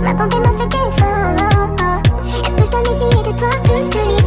Ma bonté m'a fait défaut. Est-ce que je dois méfier de toi plus que les